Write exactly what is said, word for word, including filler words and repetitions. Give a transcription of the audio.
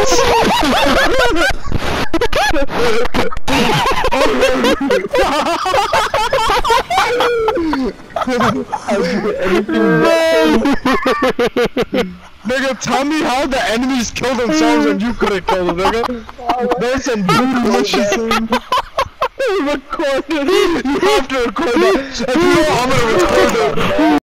Nigga, tell me how the enemies kill themselves and you couldn't kill them, nigga. There's some delicious. Record it. You have to record that. If you don't, I'm gonna record it.